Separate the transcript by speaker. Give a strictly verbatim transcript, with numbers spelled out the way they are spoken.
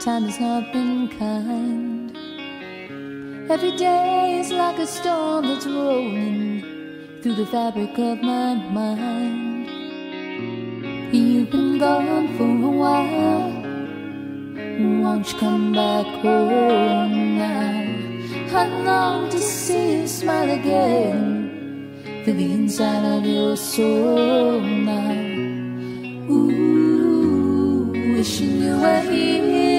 Speaker 1: time has not been kind. Every day is like a storm that's rolling through the fabric of my mind. You've been gone for a while, won't you come back home now? I long to see you smile again, feel the inside of your soul now. Ooh, wishing you were here.